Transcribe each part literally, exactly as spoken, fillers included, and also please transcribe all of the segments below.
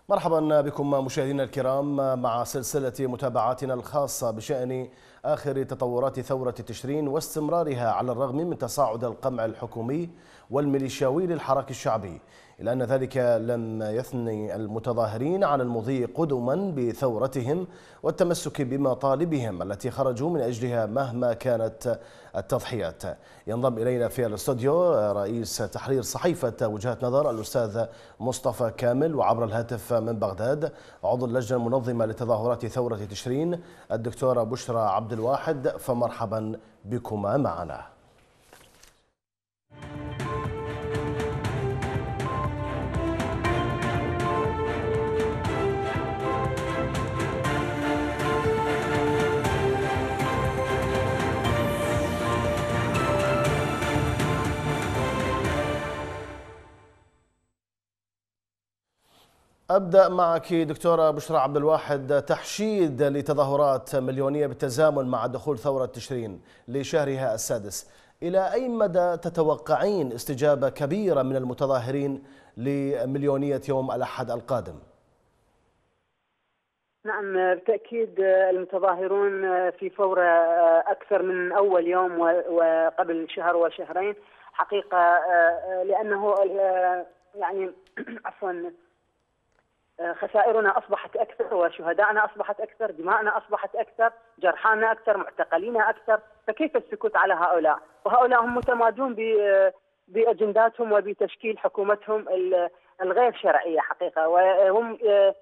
مرحبا بكم مشاهدينا الكرام مع سلسلة متابعاتنا الخاصة بشأن آخر تطورات ثورة تشرين واستمرارها على الرغم من تصاعد القمع الحكومي والميليشياوي للحراك الشعبي، إلا أن ذلك لم يثني المتظاهرين عن المضي قدما بثورتهم والتمسك بمطالبهم التي خرجوا من أجلها مهما كانت التضحيات. ينضم إلينا في الاستوديو رئيس تحرير صحيفة وجهات نظر الأستاذ مصطفى كامل، وعبر الهاتف من بغداد عضو اللجنة المنظمة لتظاهرات ثورة تشرين الدكتورة بشرى عبد الواحد. فمرحبا بكما معنا. أبدأ معك دكتورة بشرى عبد الواحد. تحشيد لتظاهرات مليونية بالتزامن مع دخول ثورة تشرين لشهرها السادس، إلى أي مدى تتوقعين استجابة كبيرة من المتظاهرين لمليونية يوم الأحد القادم؟ نعم بالتأكيد المتظاهرون في فورة أكثر من أول يوم وقبل شهر وشهرين حقيقة، لأنه يعني عفوا خسائرنا أصبحت أكثر وشهدائنا أصبحت أكثر، دماءنا أصبحت أكثر، جرحانا أكثر، معتقلينا أكثر، فكيف السكوت على هؤلاء؟ وهؤلاء هم متمادون بأجنداتهم وبتشكيل حكومتهم الغير شرعية حقيقة، وهم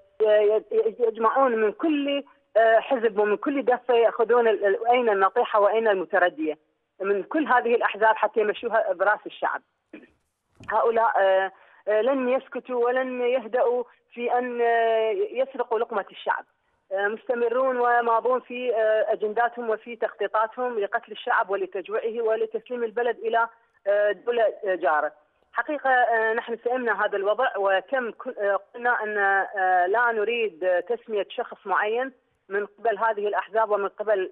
يجمعون من كل حزب ومن كل دفة يأخذون أين النطيحة وأين المتردية من كل هذه الأحزاب حتى يمشوها برأس الشعب. هؤلاء لن يسكتوا ولن يهدأوا في أن يسرقوا لقمة الشعب، مستمرون وماضون في أجنداتهم وفي تخطيطاتهم لقتل الشعب ولتجويعه ولتسليم البلد إلى دولة جارة. حقيقة نحن سئمنا هذا الوضع، وكم قلنا أن لا نريد تسمية شخص معين من قبل هذه الأحزاب ومن قبل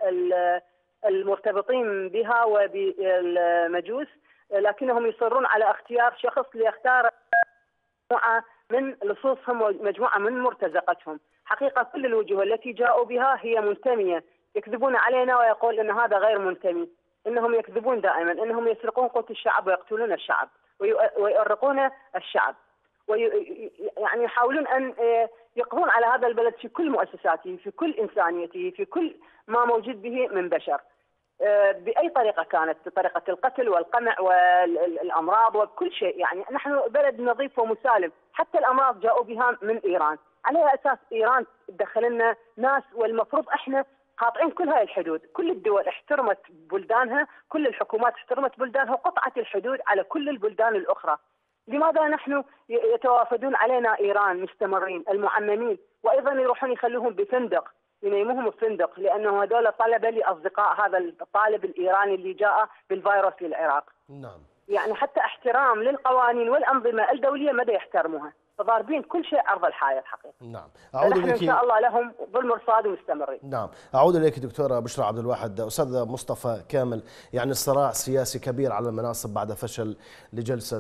المرتبطين بها وبالمجوس، لكنهم يصرون على اختيار شخص ليختار مجموعة من لصوصهم ومجموعة من مرتزقتهم. حقيقة كل الوجوه التي جاءوا بها هي منتمية، يكذبون علينا ويقول أن هذا غير منتمي، إنهم يكذبون دائما، إنهم يسرقون قوت الشعب ويقتلون الشعب ويؤرقون الشعب، ويعني يحاولون أن يقضون على هذا البلد في كل مؤسساته، في كل إنسانيته، في كل ما موجود به من بشر بأي طريقة كانت، بطريقة القتل والقمع والأمراض وكل شيء. يعني نحن بلد نظيف ومسالم، حتى الأمراض جاءوا بها من إيران، على أساس إيران تدخل لنا ناس، والمفروض إحنا قاطعين كل هاي الحدود. كل الدول احترمت بلدانها، كل الحكومات احترمت بلدانها وقطعت الحدود على كل البلدان الأخرى. لماذا نحن يتوافدون علينا إيران مستمرين المعممين، وأيضا يروحون يخلوهم بفندق، ينيموهم بفندق، لأنه هذول طلبة لأصدقاء هذا الطالب الإيراني اللي جاء بالفيروس للعراق. نعم. يعني حتى احترام للقوانين والأنظمة الدولية مدى يحترموها، فضاربين كل شيء عرض الحائط حقيقة. نعم. أعود إليك إن شاء الله لهم بالمرصاد ومستمرين. نعم. أعود إليك دكتورة بشرى عبد الواحد. أستاذ مصطفى كامل، يعني الصراع سياسي كبير على المناصب بعد فشل لجلسة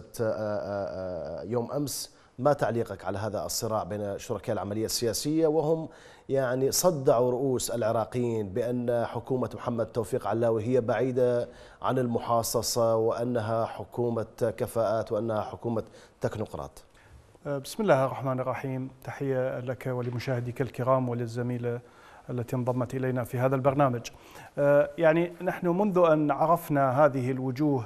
يوم أمس، ما تعليقك على هذا الصراع بين شركاء العملية السياسية، وهم يعني صدعوا رؤوس العراقيين بأن حكومة محمد توفيق علاوي هي بعيدة عن المحاصصة وأنها حكومة كفاءات وأنها حكومة تكنوقراط؟ بسم الله الرحمن الرحيم. تحية لك ولمشاهديك الكرام وللزميلة التي انضمت إلينا في هذا البرنامج. يعني نحن منذ أن عرفنا هذه الوجوه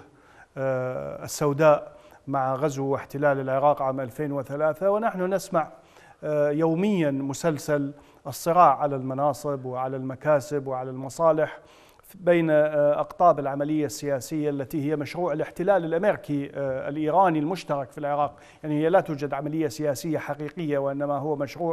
السوداء مع غزو واحتلال العراق عام ألفين وثلاثة ونحن نسمع يوميا مسلسل الصراع على المناصب وعلى المكاسب وعلى المصالح بين أقطاب العملية السياسية التي هي مشروع الاحتلال الأمريكي الإيراني المشترك في العراق. يعني هي لا توجد عملية سياسية حقيقية، وإنما هو مشروع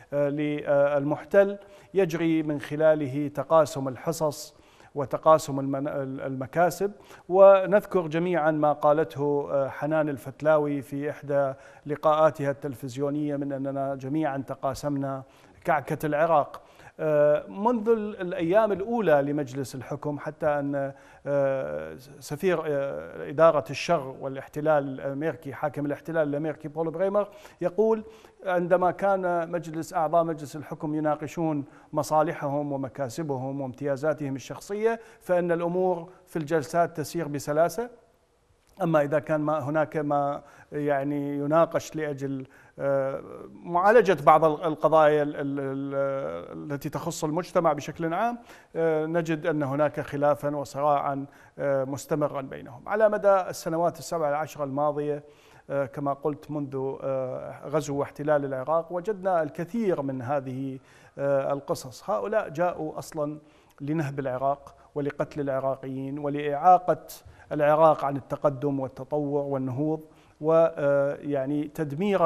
للمحتل يجري من خلاله تقاسم الحصص وتقاسم المكاسب. ونذكر جميعا ما قالته حنان الفتلاوي في إحدى لقاءاتها التلفزيونية من أننا جميعا تقاسمنا كعكة العراق. منذ الأيام الأولى لمجلس الحكم، حتى أن سفير إدارة الشر والاحتلال الأمريكي، حاكم الاحتلال الأمريكي بول بريمر، يقول عندما كان مجلس أعضاء مجلس الحكم يناقشون مصالحهم ومكاسبهم وامتيازاتهم الشخصية فإن الأمور في الجلسات تسير بسلاسة، أما إذا كان ما هناك ما يعني يناقش لأجل معالجة بعض القضايا التي تخص المجتمع بشكل عام نجد أن هناك خلافا وصراعا مستمرا بينهم. على مدى السنوات السبع العشر الماضية كما قلت منذ غزو واحتلال العراق وجدنا الكثير من هذه القصص. هؤلاء جاءوا أصلا لنهب العراق ولقتل العراقيين ولإعاقة العراق عن التقدم والتطور والنهوض، ويعني تدميرا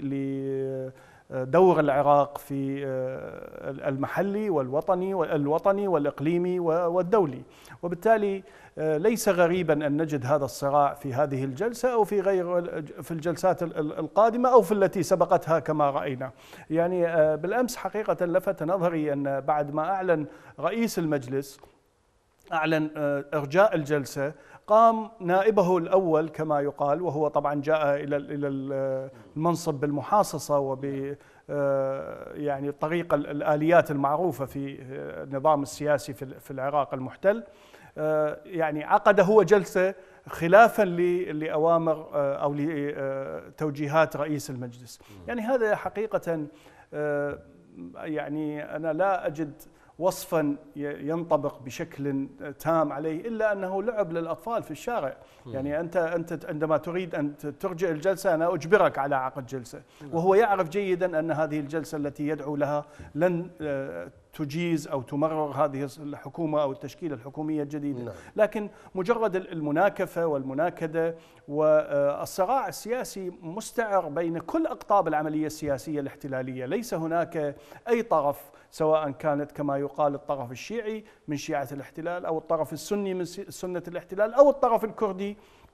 لدور العراق في المحلي والوطني والوطني والإقليمي والدولي. وبالتالي ليس غريبا أن نجد هذا الصراع في هذه الجلسة أو في غير في الجلسات القادمة أو في التي سبقتها كما رأينا. يعني بالأمس حقيقة لفت نظري أن بعد ما أعلن رئيس المجلس أعلن إرجاء الجلسة، قام نائبه الأول كما يقال، وهو طبعا جاء إلى إلى المنصب بالمحاصصة وب يعني الطريقة الآليات المعروفة في النظام السياسي في العراق المحتل، يعني عقد هو جلسة خلافا لأوامر أو لتوجيهات رئيس المجلس. يعني هذا حقيقة يعني أنا لا أجد وصفا ينطبق بشكل تام عليه إلا أنه لعب للأطفال في الشارع. يعني أنت أنت عندما تريد أن ترجع الجلسة أنا أجبرك على عقد جلسة، وهو يعرف جيدا أن هذه الجلسة التي يدعو لها لن تجيز أو تمرر هذه الحكومة أو التشكيلة الحكومية الجديدة، لكن مجرد المناكفة والمناكدة والصراع السياسي مستعر بين كل أقطاب العملية السياسية الاحتلالية. ليس هناك أي طرف، سواء كانت كما يقال الطرف الشيعي من شيعة الاحتلال أو الطرف السني من سنة الاحتلال أو الطرف الكردي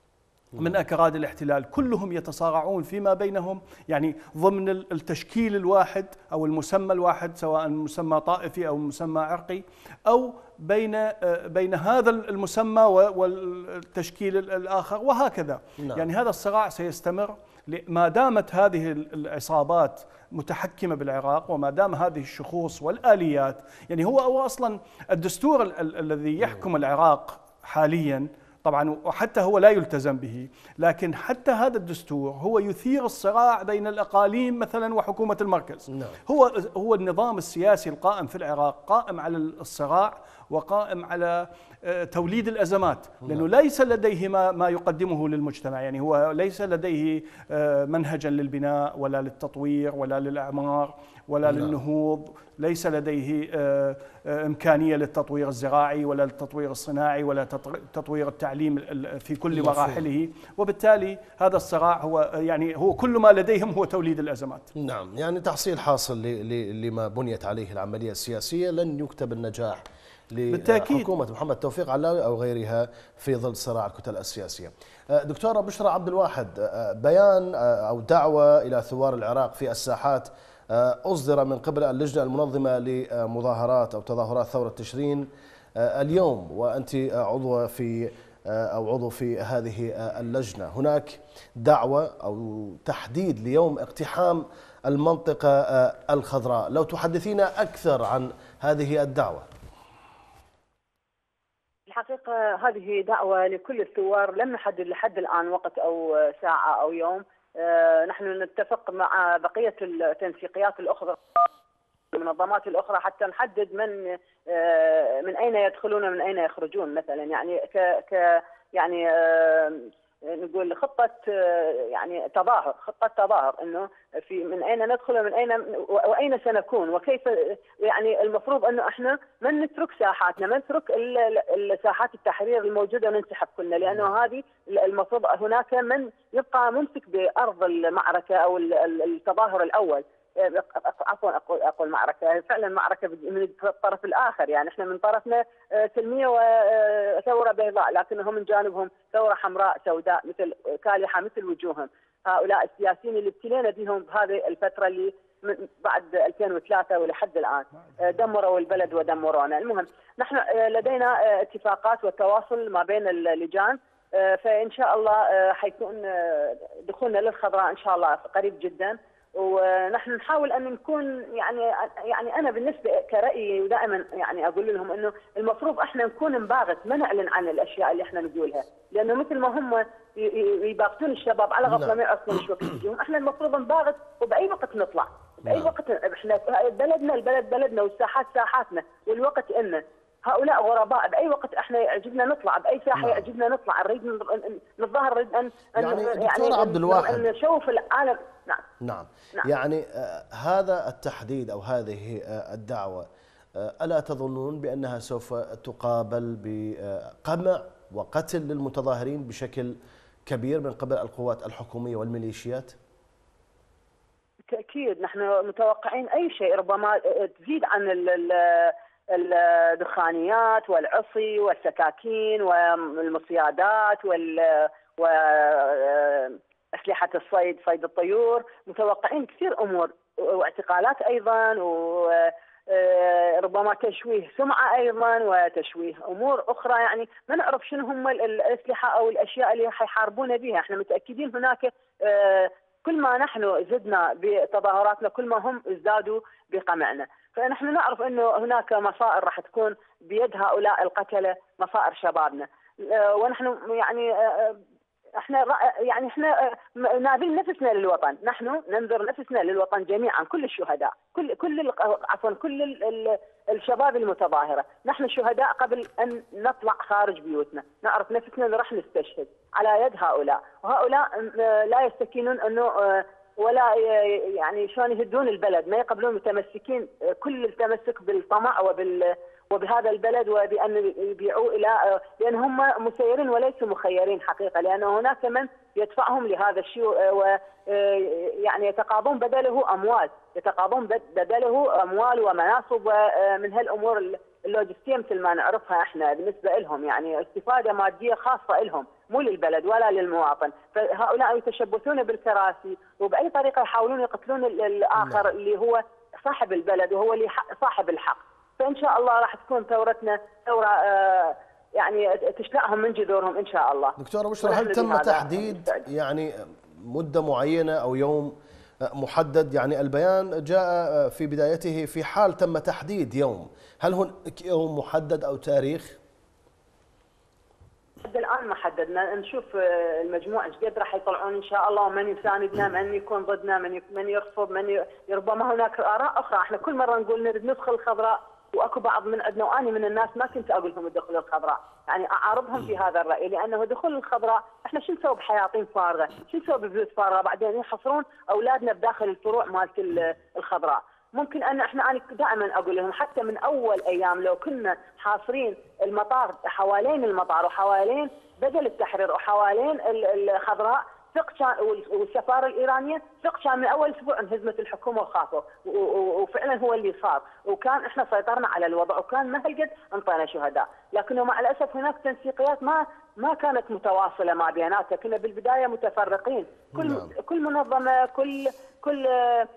من أكراد الاحتلال، كلهم يتصارعون فيما بينهم يعني ضمن التشكيل الواحد أو المسمى الواحد، سواء مسمى طائفي أو مسمى عرقي، أو بين بين هذا المسمى والتشكيل الآخر، وهكذا. نعم. يعني هذا الصراع سيستمر ما دامت هذه العصابات متحكمة بالعراق، وما دام هذه الشخوص والآليات. يعني هو هو أصلا الدستور الذي يحكم العراق حاليا طبعا، وحتى هو لا يلتزم به، لكن حتى هذا الدستور هو يثير الصراع بين الأقاليم مثلا وحكومة المركز. نعم. هو هو النظام السياسي القائم في العراق قائم على الصراع وقائم على توليد الأزمات، لأنه ليس لديه ما ما يقدمه للمجتمع. يعني هو ليس لديه منهجا للبناء ولا للتطوير ولا للأعمار ولا نعم. للنهوض، ليس لديه إمكانية للتطوير الزراعي ولا للتطوير الصناعي ولا تطوير التعليم في كل مراحله، وبالتالي هذا الصراع هو يعني هو كل ما لديهم هو توليد الأزمات. نعم، يعني تحصيل حاصل لما بنيت عليه العملية السياسية. لن يكتب النجاح لحكومة محمد توفيق علاوي أو غيرها في ظل صراع الكتل السياسية. دكتورة بشرى عبد الواحد، بيان أو دعوة إلى ثوار العراق في الساحات أصدر من قبل اللجنة المنظمة لمظاهرات أو تظاهرات ثورة تشرين اليوم، وأنت عضو في أو عضو في هذه اللجنة. هناك دعوة أو تحديد ليوم اقتحام المنطقة الخضراء، لو تحدثينا أكثر عن هذه الدعوة. الحقيقة هذه دعوة لكل الثوار، لم نحدد لحد الآن وقت أو ساعة أو يوم. نحن نتفق مع بقية التنسيقيات الأخرى المنظمات الأخرى حتى نحدد من من أين يدخلون ومن أين يخرجون مثلا. يعني ك ك يعني نقول خطة يعني تظاهر، خطة تظاهر انه في من اين ندخل ومن اين واين سنكون وكيف. يعني المفروض انه احنا ما نترك ساحاتنا، ما نترك ساحات التحرير الموجودة وننسحب كلنا، لانه هذه المفروض هناك من يبقى ممسك بارض المعركة او التظاهر الاول. عفوا اقول اقول معركه، فعلا معركه من الطرف الاخر. يعني احنا من طرفنا سلميه وثوره بيضاء، لكنهم من جانبهم ثوره حمراء سوداء مثل كالحه مثل وجوههم. هؤلاء السياسيين اللي ابتلينا بهم بهذه الفتره اللي من بعد ألفين وثلاثة ولحد الآن. دمروا البلد ودمرونا. المهم نحن لدينا اتفاقات والتواصل ما بين اللجان، فإن شاء الله حيكون دخولنا للخضراء إن شاء الله قريب جدا. ونحن نحاول ان نكون يعني يعني انا بالنسبه كرايي ودائما يعني اقول لهم انه المفروض احنا نكون نباغت، ما نعلن عن الاشياء اللي احنا نقولها، لانه مثل ما هم يباغتون الشباب على غفله ما يعرفون ايش وقت يجيهم، احنا المفروض نباغت وباي وقت نطلع، باي وقت. احنا بلدنا البلد بلدنا والساحات ساحاتنا والوقت إلنا. هؤلاء غرباء، باي وقت احنا يعجبنا نطلع، باي ساحه نعم. يعجبنا نطلع، نريد نتظاهر، نريد ان يعني دكتور عبد الواحد نشوف العالم. نعم. نعم نعم يعني آه هذا التحديد او هذه آه الدعوه آه الا تظنون بانها سوف تقابل بقمع وقتل للمتظاهرين بشكل كبير من قبل القوات الحكوميه والميليشيات؟ بالتاكيد نحن متوقعين اي شيء ربما تزيد عن ال الدخانيات والعصي والسكاكين والمصيادات وال وأسلحة الصيد، صيد الطيور. متوقعين كثير أمور واعتقالات أيضا، وربما تشويه سمعة أيضا وتشويه أمور أخرى. يعني ما نعرف شنو هم الأسلحة أو الأشياء اللي حيحاربون بها. احنا متأكدين هناك كل ما نحن زدنا بتظاهراتنا كل ما هم ازدادوا بقمعنا. فنحن نعرف انه هناك مصائر راح تكون بيد هؤلاء القتله، مصائر شبابنا. ونحن يعني احنا يعني احنا نابل نفسنا للوطن، نحن ننذر نفسنا للوطن جميعا، كل الشهداء، كل كل عفوا كل الشباب المتظاهره، نحن شهداء قبل ان نطلع خارج بيوتنا، نعرف نفسنا اللي راح نستشهد على يد هؤلاء، وهؤلاء لا يستكينون انه ولا يعني شلون يهدون البلد، ما يقبلون متمسكين كل التمسك بالطمع وبال وبهذا البلد وبأن يبيعوا إلى، لأن هم مسيرين وليسوا مخيرين حقيقة، لأن هناك من يدفعهم لهذا الشيء ويعني يتقاضون بدله أموال، يتقاضون بدله أموال ومناصب ومن هالأمور اللوجستية مثل ما نعرفها احنا بالنسبة لهم، يعني استفادة مادية خاصة لهم مو للبلد ولا للمواطن. فهؤلاء يتشبثون بالكراسي وبأي طريقة يحاولون يقتلون الآخر اللي هو صاحب البلد وهو اللي صاحب الحق. فإن شاء الله راح تكون ثورتنا ثورة آه يعني تشلعهم من جذورهم إن شاء الله. دكتورة بشرى، هل تم تحديد يعني مدة معينة أو يوم محدد؟ يعني البيان جاء في بدايته في حال تم تحديد يوم، هل هناك يوم محدد أو تاريخ؟ لحد الآن ما حددنا، نشوف المجموعة ايش قد راح يطلعون إن شاء الله، ومن يساندنا، من يكون ضدنا، من من يرفض، من ربما هناك آراء أخرى. احنا كل مرة نقول نريد ندخل الخضراء، واكو بعض من عندنا واني من الناس ما كنت اقول لهم ادخلوا الخضراء، يعني اعارضهم في هذا الراي، لانه دخول الخضراء احنا شو نسوي بحياطين فارغه؟ شو نسوي ببيوت فارغه؟ بعدين يحصرون اولادنا بداخل الفروع مالت الخضراء. ممكن ان احنا انا دائما اقول لهم حتى من اول ايام لو كنا حاصرين المطار حوالين المطار وحوالين بدل التحرير وحوالين الخضراء، ثق كان والسفاره الايرانيه ثق كان من اول اسبوع انهزمت الحكومه وخافوا، وفعلا هو اللي صار، وكان احنا سيطرنا على الوضع وكان ما هالقد انطينا شهداء، لكنه مع الاسف هناك تنسيقيات ما ما كانت متواصله مع بياناتها، كنا بالبدايه متفرقين، كل نعم. كل منظمه كل كل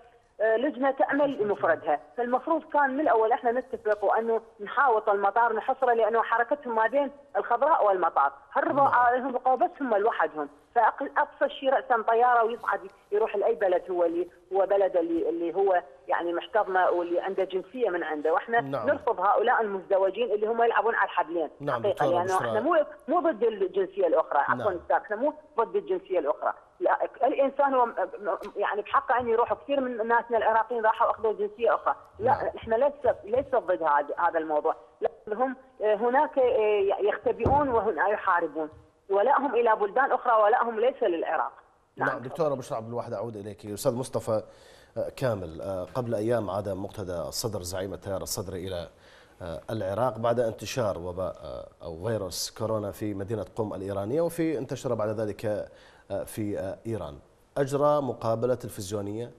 لجنه تعمل بمفردها، فالمفروض كان من الاول احنا نتفق وانه نحاوط المطار نحصره، لانه حركتهم ما بين الخضراء والمطار، هربوا عليهم بقوا بس هم لوحدهم، فاقصى شيء راسا طياره ويصعد يروح لاي بلد هو اللي هو بلد اللي اللي هو يعني محتضنه واللي عنده جنسيه من عنده، واحنا نعم. نرفض هؤلاء المزدوجين اللي هم يلعبون على الحبلين نعم حقيقه، لانه يعني احنا مو مو ضد الجنسيه الاخرى، عفوا نعم. احنا مو ضد الجنسيه الاخرى، لا الانسان هو يعني بحقه ان يروحوا، كثير من ناسنا العراقيين راحوا اخذوا جنسيه اخرى، لا نعم. احنا ليس ليس ضد هذا الموضوع، لكنهم هناك يختبئون وهنا يحاربون، ولائهم الى بلدان اخرى، ولائهم ليس للعراق. نعم, نعم دكتوره بشرى عبد الواحد، اعود اليك. استاذ مصطفى كامل، قبل ايام عاد مقتدى الصدر زعيم التيار الصدري الى العراق بعد انتشار وباء او فيروس كورونا في مدينه قم الايرانيه، وفي انتشر بعد ذلك في ايران. اجرى مقابله تلفزيونيه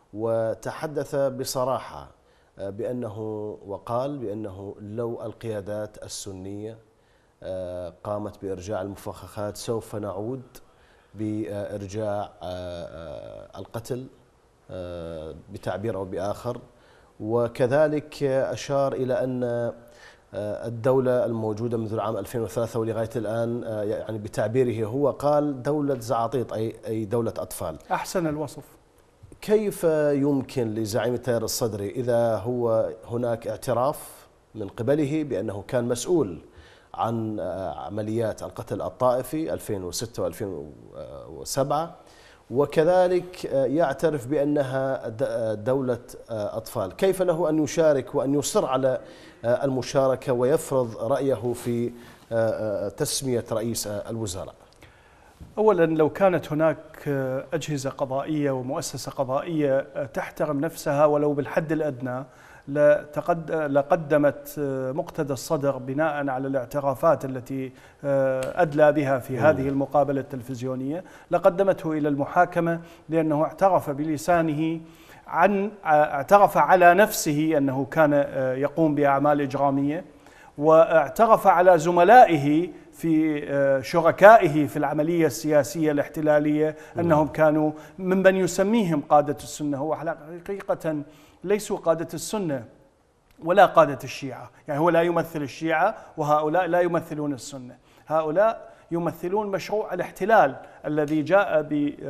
وتحدث بصراحه بانه وقال بانه لو القيادات السنيه قامت بارجاع المفخخات سوف نعود بارجاع القتل بتعبير أو بآخر. وكذلك أشار إلى أن الدولة الموجودة منذ العام ألفين وثلاثة ولغاية الآن يعني بتعبيره هو قال دولة زعاطيط، أي أي دولة أطفال. أحسن الوصف. كيف يمكن لزعيم التيار الصدري إذا هو هناك اعتراف من قبله بأنه كان مسؤول عن عمليات القتل الطائفي ألفين وستة وألفين وسبعة، وكذلك يعترف بأنها دولة أطفال، كيف له أن يشارك وأن يصر على المشاركة ويفرض رأيه في تسمية رئيس الوزراء؟ أولا، لو كانت هناك أجهزة قضائية ومؤسسة قضائية تحترم نفسها ولو بالحد الأدنى لقدمت مقتدى الصدر بناء على الاعترافات التي أدلى بها في هذه المقابلة التلفزيونية، لقدمته إلى المحاكمة، لأنه اعترف بلسانه عن اعترف على نفسه أنه كان يقوم بأعمال إجرامية، واعترف على زملائه في شركائه في العملية السياسية الاحتلالية أنهم كانوا ممن يسميهم قادة السنة. هو حقيقة ليسوا قادة السنة ولا قادة الشيعة، يعني هو لا يمثل الشيعة وهؤلاء لا يمثلون السنة، هؤلاء يمثلون مشروع الاحتلال الذي جاء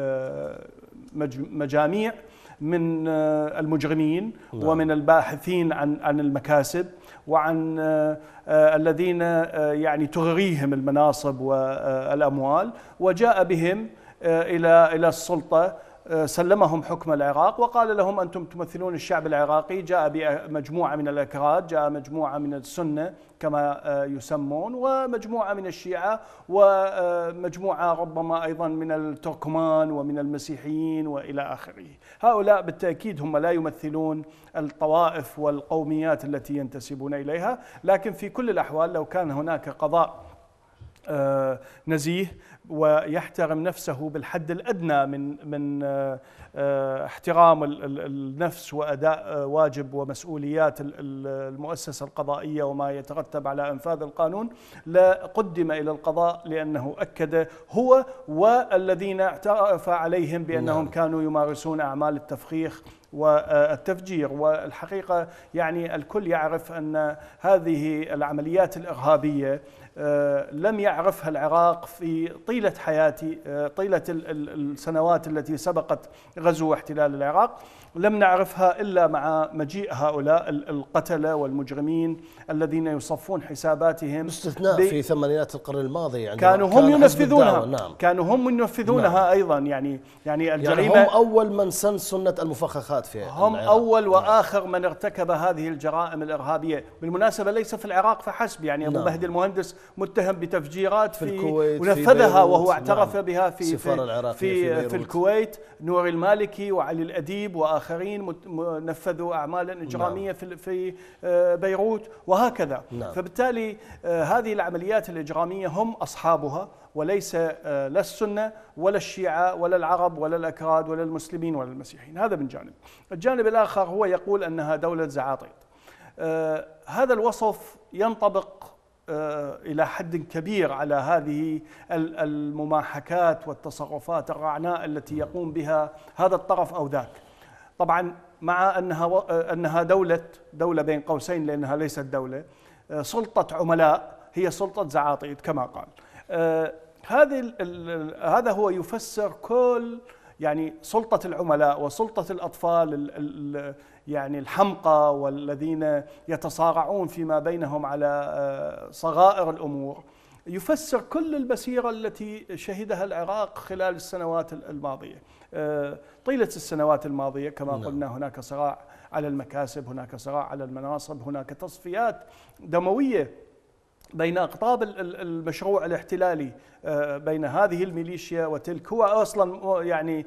بمجاميع من المجرمين ومن الباحثين عن عن المكاسب وعن الذين يعني تغريهم المناصب والأموال، وجاء بهم إلى إلى السلطة، سلمهم حكم العراق وقال لهم أنتم تمثلون الشعب العراقي. جاء بمجموعة من الأكراد، جاء مجموعة من السنة كما يسمون، ومجموعة من الشيعة، ومجموعة ربما أيضا من التركمان ومن المسيحيين وإلى آخره. هؤلاء بالتأكيد هم لا يمثلون الطوائف والقوميات التي ينتسبون إليها، لكن في كل الأحوال لو كان هناك قضاء نزيه ويحترم نفسه بالحد الأدنى من من احترام النفس وأداء واجب ومسؤوليات المؤسسة القضائية وما يترتب على إنفاذ القانون، لقدم إلى القضاء، لأنه أكد هو والذين اعترف عليهم بأنهم كانوا يمارسون أعمال التفخيخ والتفجير. والحقيقة يعني الكل يعرف أن هذه العمليات الإرهابية لم يعرفها العراق في طيلة حياتي طيلة السنوات التي سبقت غزو واحتلال العراق، لم نعرفها إلا مع مجيء هؤلاء القتلة والمجرمين الذين يصفون حساباتهم، باستثناء في ثمانينات القرن الماضي يعني كانوا هم كان ينفذونها. نعم. كانوا هم ينفذونها نعم. أيضا يعني يعني الجريمة يعني هم أول من سن سنة المفخخات في هم العراق. أول وآخر من ارتكب هذه الجرائم الإرهابية. بالمناسبة ليس في العراق فحسب، يعني أبو نعم. مهدي المهندس متهم بتفجيرات في, في الكويت ونفذها، وهو اعترف نعم. بها في في, في, في, في الكويت. نور المالكي وعلي الأديب وآخرين نفذوا أعمالا إجرامية نعم. في في بيروت وهكذا نعم. فبالتالي هذه العمليات الإجرامية هم أصحابها، وليس لا السنة ولا الشيعة ولا العرب ولا الأكراد ولا المسلمين ولا المسيحيين. هذا من جانب. الجانب الآخر هو يقول أنها دولة زعاطيط. آه هذا الوصف ينطبق آه إلى حد كبير على هذه المماحكات والتصرفات الرعناء التي يقوم بها هذا الطرف أو ذاك. طبعا مع أنها أنها دولة دولة بين قوسين، لأنها ليست دولة، آه سلطة عملاء هي سلطة زعاطيط كما قال. آه هذه هذا هو يفسر كل يعني سلطة العملاء وسلطة الأطفال ال ال يعني الحمقى والذين يتصارعون فيما بينهم على آه صغائر الأمور، يفسر كل المسيرة التي شهدها العراق خلال السنوات الماضية. آه طيلة السنوات الماضية كما نعم. قلنا هناك صراع على المكاسب، هناك صراع على المناصب، هناك تصفيات دموية بين أقطاب المشروع الاحتلالي، بين هذه الميليشيا وتلك. هو أصلا يعني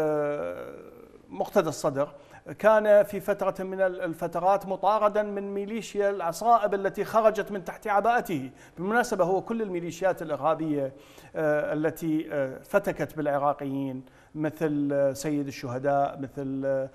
مقتدى الصدر كان في فترة من الفترات مطاردا من ميليشيا العصائب التي خرجت من تحت عباءته. بالمناسبة هو كل الميليشيات الإرهابية التي فتكت بالعراقيين مثل سيد الشهداء، مثل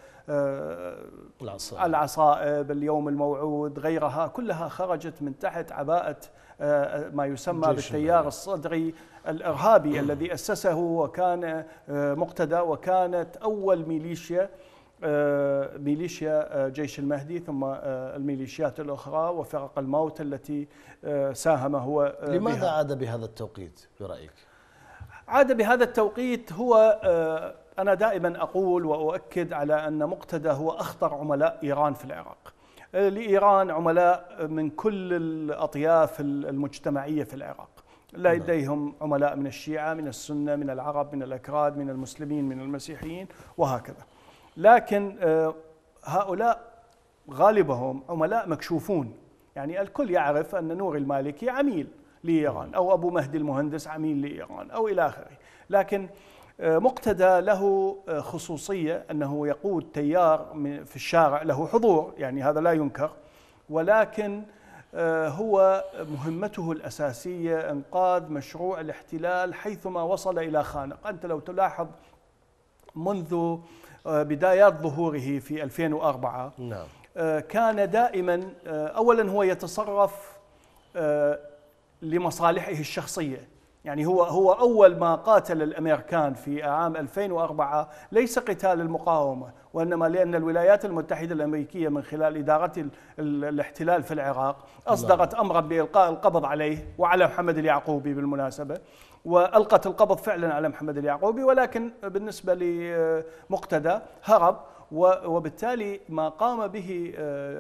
العصائب، اليوم الموعود، غيرها، كلها خرجت من تحت عباءة ما يسمى بالتيار الصدري الإرهابي الذي أسسه وكان مقتدى، وكانت أول ميليشيا ميليشيا جيش المهدي، ثم الميليشيات الأخرى وفرق الموت التي ساهم هو لماذا بها. عاد بهذا التوقيت برأيك؟ عاد بهذا التوقيت هو أنا دائما أقول وأؤكد على أن مقتدى هو أخطر عملاء إيران في العراق. لإيران عملاء من كل الأطياف المجتمعية في العراق، لديهم عملاء من الشيعة، من السنة، من العرب، من الأكراد، من المسلمين، من المسيحيين وهكذا. لكن هؤلاء غالبهم عملاء مكشوفون، يعني الكل يعرف أن نور المالكي عميل لإيران، أو أبو مهدي المهندس عميل لإيران، أو إلى آخره. لكن مقتدى له خصوصية أنه يقود تيار في الشارع له حضور، يعني هذا لا ينكر، ولكن هو مهمته الأساسية إنقاذ مشروع الاحتلال حيثما وصل إلى خانق. أنت لو تلاحظ منذ بدايات ظهوره في ألفين وأربعة نعم. كان دائما أولا هو يتصرف لمصالحه الشخصية، يعني هو هو أول ما قاتل الأمريكان في عام ألفين وأربعة ليس قتال المقاومة، وإنما لأن الولايات المتحدة الأمريكية من خلال إدارة الاحتلال في العراق أصدرت أمرا بإلقاء القبض عليه وعلى محمد اليعقوبي بالمناسبة، وألقت القبض فعلا على محمد اليعقوبي، ولكن بالنسبة لمقتدى هرب، وبالتالي ما قام به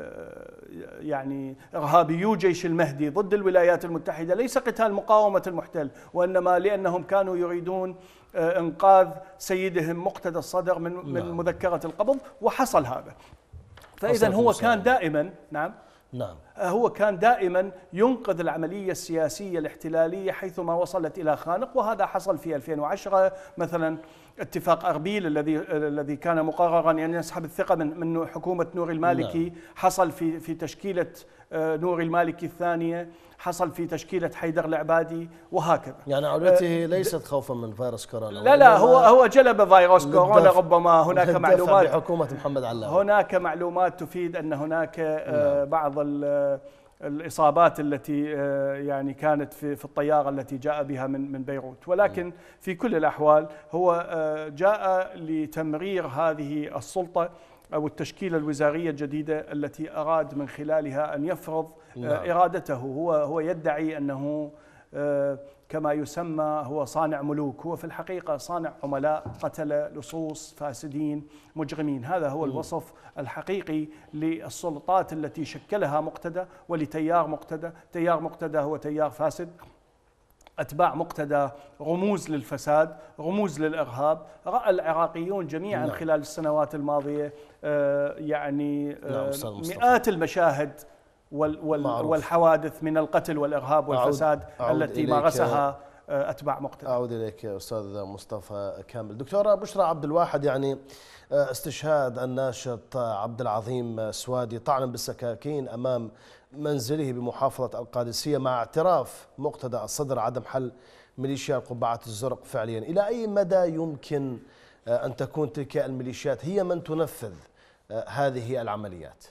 يعني إرهابيو جيش المهدي ضد الولايات المتحدة ليس قتال مقاومة المحتل، وإنما لأنهم كانوا يريدون إنقاذ سيدهم مقتدى الصدر من من مذكرة القبض، وحصل هذا. فإذا هو كان دائما نعم نعم هو كان دائما ينقذ العملية السياسية الاحتلالية حيثما وصلت إلى خانق، وهذا حصل في ألفين وعشرة مثلا اتفاق أربيل الذي الذي كان مقررا أن يسحب الثقة من من حكومة نور المالكي، نعم. حصل في في تشكيلة نور المالكي الثانية، حصل في تشكيلة حيدر العبادي وهكذا. يعني عودته ليست خوفا من فيروس كورونا، لا لا هو هو جلب فيروس كورونا، ربما هناك معلومات بحكومة محمد علاوي، هناك معلومات تفيد أن هناك نعم. بعض الإصابات التي يعني كانت في في الطيارة التي جاء بها من من بيروت، ولكن في كل الأحوال هو جاء لتمرير هذه السلطة أو التشكيلة الوزارية الجديدة التي أراد من خلالها أن يفرض نعم. إرادته. هو هو يدعي أنه كما يسمى هو صانع ملوك، هو في الحقيقة صانع عملاء، قتلة، لصوص، فاسدين، مجرمين. هذا هو الوصف الحقيقي للسلطات التي شكلها مقتدى ولتيار مقتدى. تيار مقتدى هو تيار فاسد، أتباع مقتدى رموز للفساد، رموز للإرهاب. رأى العراقيون جميعا نعم. خلال السنوات الماضية يعني نعم. مئات المشاهد والحوادث من القتل والإرهاب والفساد أعود أعود التي مارسها أتباع مقتدى. أعود إليك أستاذ مصطفى كامل. دكتورة بشرى عبد الواحد، يعني استشهاد الناشط عبد العظيم سوادي طعنا بالسكاكين أمام منزله بمحافظة القادسية، مع اعتراف مقتدى الصدر عدم حل ميليشيا القبعات الزرق فعليا، إلى أي مدى يمكن أن تكون تلك الميليشيات هي من تنفذ هذه العمليات؟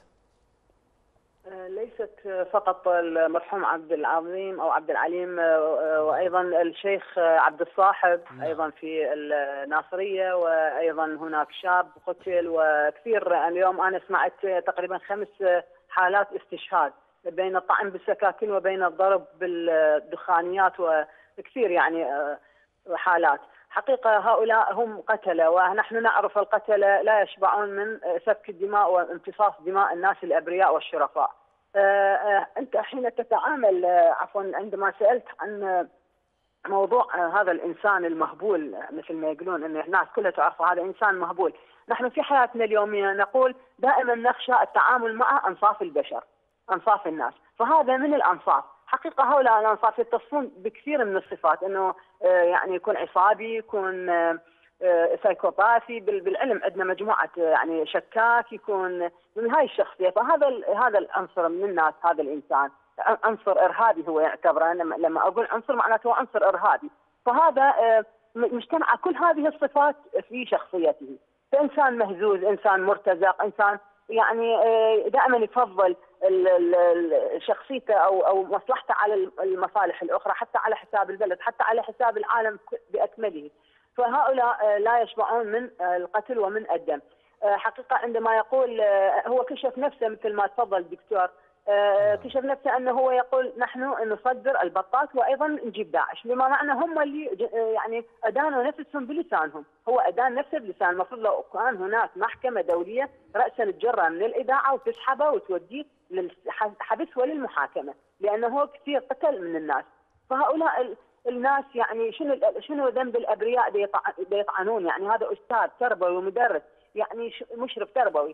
ليست فقط المرحوم عبد العظيم أو عبد العليم، وأيضا الشيخ عبد الصاحب أيضا في الناصرية، وأيضا هناك شاب قتل، وكثير. اليوم أنا سمعت تقريبا خمس حالات استشهاد بين الطعن بالسكاكين وبين الضرب بالدخانيات، وكثير يعني حالات. حقيقة هؤلاء هم قتلة، ونحن نعرف القتلة لا يشبعون من سفك الدماء وامتصاص دماء الناس الأبرياء والشرفاء. أنت حين تتعامل عفوا عندما سألت عن موضوع هذا الإنسان المهبول، مثل ما يقولون أن الناس كلها تعرف هذا إنسان مهبول، نحن في حياتنا اليومية نقول دائما نخشى التعامل مع أنصاف البشر، أنصاف الناس، فهذا من الأنصاف. حقيقة هؤلاء الأنصاف يتصفون بكثير من الصفات، أنه يعني يكون عصابي، يكون سايكوباثي، بالعلم عندنا مجموعة يعني شكاك، يكون من هاي الشخصية. فهذا هذا العنصر من الناس، هذا الإنسان عنصر إرهابي هو يعتبره. لما أقول عنصر معناته هو عنصر إرهابي. فهذا مجتمع كل هذه الصفات في شخصيته، فإنسان مهزوز، إنسان مرتزق، إنسان يعني دائما يفضل شخصيته أو أو مصلحته على المصالح الأخرى، حتى على حساب البلد، حتى على حساب العالم بأكمله. فهؤلاء لا يشبعون من القتل ومن الدم. حقيقة عندما يقول هو كشف نفسه مثل ما تفضل الدكتور، كشف نفسه أنه هو يقول نحن نصدر البطات وأيضا نجيب داعش، بما معنى هم اللي يعني أدانوا نفسهم بلسانهم، هو أدان نفسه بلسان. المفروض لو كان هناك محكمة دولية رأسا تجرى من الإذاعة وتسحبه وتوديه للحبس وللمحاكمة، لأنه هو كثير قتل من الناس. فهؤلاء الناس يعني شنو شنو ذنب الأبرياء بيطعنون؟ يعني هذا أستاذ تربوي ومدرس، يعني مشرف تربوي،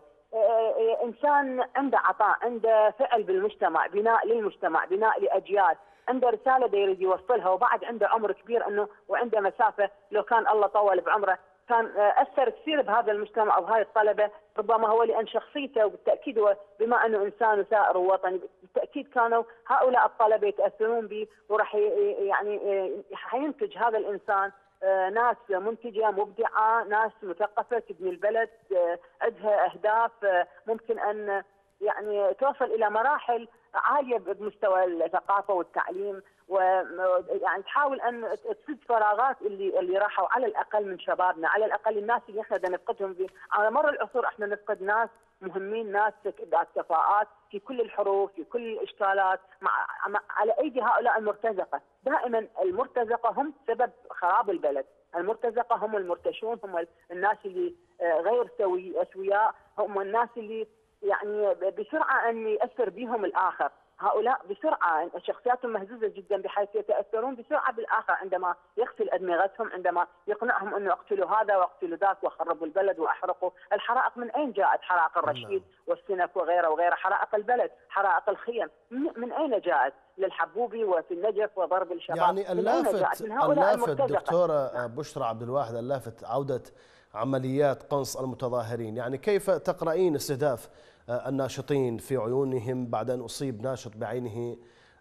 إنسان عنده عطاء، عنده فعل بالمجتمع، بناء للمجتمع، بناء لأجيال، عنده رسالة يريد يوصلها، وبعد عنده عمر كبير أنه وعنده مسافة، لو كان الله طول بعمره كان أثر كثير بهذا المجتمع وبهاي الطلبة. ربما هو لأن شخصيته، وبالتأكيد هو بما أنه إنسان وثائر ووطني، بالتأكيد كانوا هؤلاء الطلبة يتأثرون به، وراح يعني حينتج هذا الإنسان ناس منتجة مبدعة، ناس مثقفة تبني البلد، عندها أهداف ممكن أن يعني توصل إلى مراحل عالية بمستوى الثقافة والتعليم، ويعني تحاول أن تسد فراغات اللي اللي راحوا على الأقل من شبابنا، على الأقل الناس اللي احنا نفقدهم في على مر العصور. احنا نفقد ناس مهمين، ناس ذات كفاءات في كل الحروف، في كل الإشكالات، مع على أيدي هؤلاء المرتزقة. دائما المرتزقة هم سبب خراب البلد، المرتزقة هم المرتشون، هم الناس اللي غير سوي أسوياء، هم الناس اللي يعني بسرعة أن يأثر بهم الآخر. هؤلاء بسرعة شخصياتهم مهزوزة جدا، بحيث يتأثرون بسرعة بالآخر عندما يغسل أدمغتهم، عندما يقنعهم أنه اقتلوا هذا واقتلوا ذاك وخربوا البلد وأحرقوا. الحرائق من أين جاءت؟ حرائق الرشيد والسنك وغيره وغيره، حرائق البلد، حرائق الخيم من أين جاءت؟ للحبوبي وفي النجف وضرب الشباب. يعني اللافت اللافت دكتورة بشرى عبد الواحد، اللافت عودة عمليات قنص المتظاهرين. يعني كيف تقرأين استهداف الناشطين في عيونهم بعد أن أصيب ناشط بعينه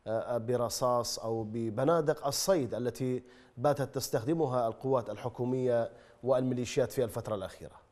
برصاص أو ببنادق الصيد التي باتت تستخدمها القوات الحكومية والميليشيات في الفترة الأخيرة؟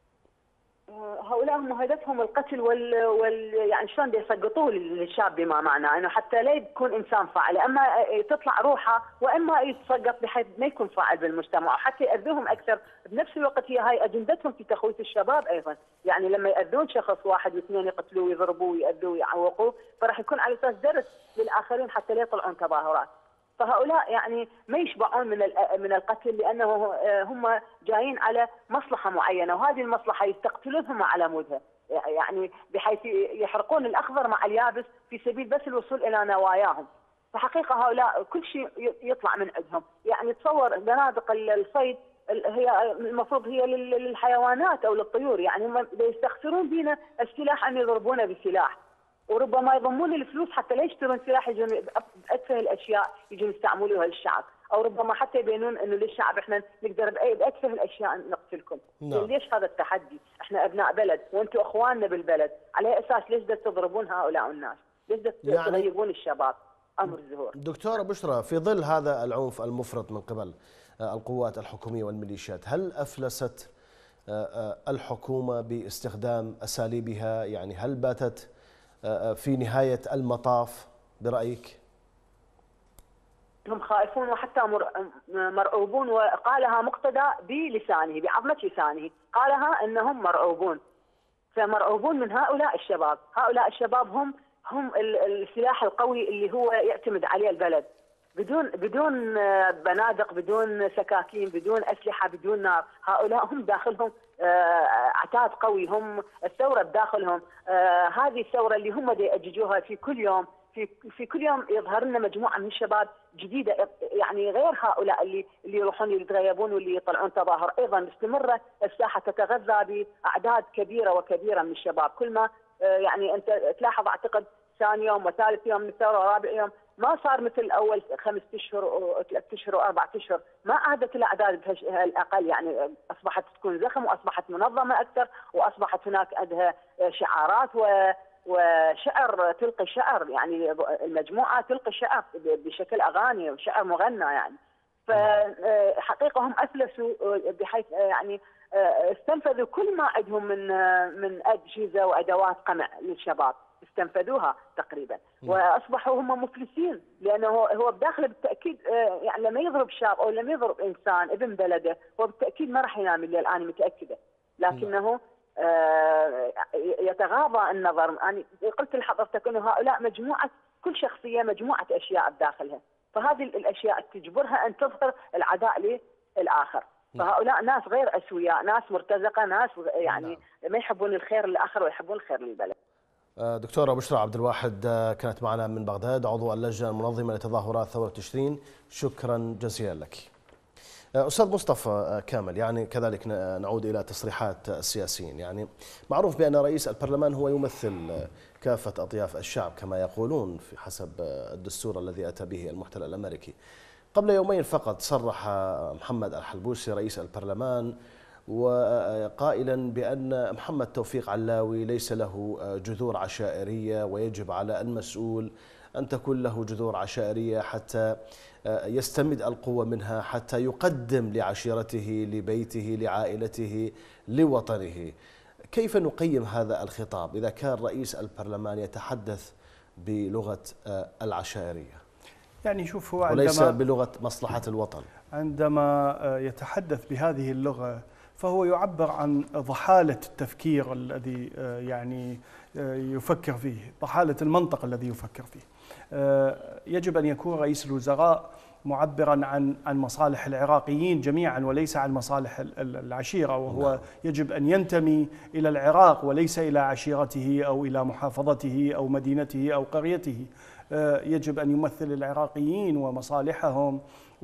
هؤلاء هم هدفهم القتل وال, وال... يعني شلون يسقطوه للشاب، بما معنى انه حتى لا يكون انسان فاعل، اما تطلع روحه واما يتسقط بحيث ما يكون فاعل بالمجتمع، وحتى ياذوهم اكثر. بنفس الوقت هي هاي اجندتهم في تخويف الشباب ايضا، يعني لما ياذون شخص واحد واثنين يقتلوه ويضربوه وياذوه ويعوقوه، فراح يكون على اساس درس للاخرين حتى لا يطلعون تظاهرات. فهؤلاء يعني ما يشبعون من من القتل، لانه هم جايين على مصلحه معينه، وهذه المصلحه يستقتلونهم على مودها، يعني بحيث يحرقون الاخضر مع اليابس في سبيل بس الوصول الى نواياهم. فحقيقه هؤلاء كل شيء يطلع من عندهم، يعني تصور بنادق الصيد هي المفروض هي للحيوانات او للطيور، يعني هم يستخسرون بينا السلاح ان يضربونا بسلاح، وربما يضمون الفلوس حتى لا يشترون سلاح يجون بأتفه الاشياء يجون يستعملوها للشعب، او ربما حتى يبينون انه للشعب احنا نقدر بأتفه الاشياء نقتلكم. نعم. ليش هذا التحدي؟ احنا ابناء بلد وانتم اخواننا بالبلد، على اساس ليش تضربون هؤلاء الناس؟ ليش يعني تغيبون الشباب؟ امر الزهور. دكتوره بشرى، في ظل هذا العنف المفرط من قبل القوات الحكوميه والميليشيات، هل افلست الحكومه باستخدام اساليبها؟ يعني هل باتت في نهاية المطاف برأيك؟ هم خائفون وحتى مرعوبون، وقالها مقتدى بلسانه بعظمة لسانه، قالها أنهم مرعوبون، فمرعوبون من هؤلاء الشباب. هؤلاء الشباب هم هم السلاح القوي اللي هو يعتمد عليه البلد، بدون بدون بنادق، بدون سكاكين، بدون أسلحة، بدون نار. هؤلاء هم داخلهم عتاد قوي، هم الثورة بداخلهم. هذه الثورة اللي هم يأججوها في كل يوم، في في كل يوم يظهر لنا مجموعة من الشباب جديدة، يعني غير هؤلاء اللي اللي يروحون يتغيبون واللي يطلعون تظاهر. أيضا مستمرة الساحة تتغذى بأعداد كبيرة وكبيرة من الشباب. كل ما يعني أنت تلاحظ أعتقد ثاني يوم وثالث يوم من الثورة ورابع يوم ما صار مثل اول خمس اشهر وثلاث اشهر واربع اشهر، ما عادت الاعداد الاقل، يعني اصبحت تكون زخم واصبحت منظمه اكثر، واصبحت هناك عندها شعارات و وشعر تلقي شعر، يعني المجموعه تلقي شعر بشكل اغاني وشعر مغنى يعني. فحقيقه هم افلسوا بحيث يعني استنفذوا كل ما عندهم من من اجهزه وادوات قمع للشباب، استنفذوها تقريبا واصبحوا هم مفلسين، لانه هو بداخله بالتاكيد يعني لما يضرب شاب او لما يضرب انسان ابن بلده هو بالتاكيد ما راح ينام الليل، انا متاكده، لكنه يتغاضى النظر. أنا قلت لحضرتك أنه هؤلاء مجموعة، كل شخصية مجموعة أشياء بداخلها، فهذه الأشياء تجبرها أن تظهر العداء للآخر. فهؤلاء ناس غير أسوياء، ناس مرتزقة، ناس يعني ما يحبون الخير للآخر ويحبون الخير للبلد. دكتورة بشرى عبد الواحد كانت معنا من بغداد، عضو اللجنة المنظمة لتظاهرات ثورة تشرين، شكرا جزيلا لك. أستاذ مصطفى كامل، يعني كذلك نعود إلى تصريحات السياسيين. يعني معروف بأن رئيس البرلمان هو يمثل كافة أطياف الشعب كما يقولون في حسب الدستور الذي أتى به المحتل الأمريكي. قبل يومين فقط صرح محمد الحلبوسي رئيس البرلمان وقائلا بأن محمد توفيق علاوي ليس له جذور عشائرية، ويجب على المسؤول أن تكون له جذور عشائرية حتى يستمد القوة منها، حتى يقدم لعشيرته، لبيته، لعائلته، لوطنه. كيف نقيم هذا الخطاب إذا كان رئيس البرلمان يتحدث بلغة العشائرية؟ يعني شوف، هو وليس بلغة مصلحة الوطن. عندما يتحدث بهذه اللغة فهو يعبر عن ضحالة التفكير الذي يعني يفكر فيه، ضحالة المنطق الذي يفكر فيه. يجب أن يكون رئيس الوزراء معبرا عن عن مصالح العراقيين جميعا وليس عن مصالح العشيرة، وهو يجب أن ينتمي إلى العراق وليس إلى عشيرته أو إلى محافظته أو مدينته أو قريته. يجب أن يمثل العراقيين ومصالحهم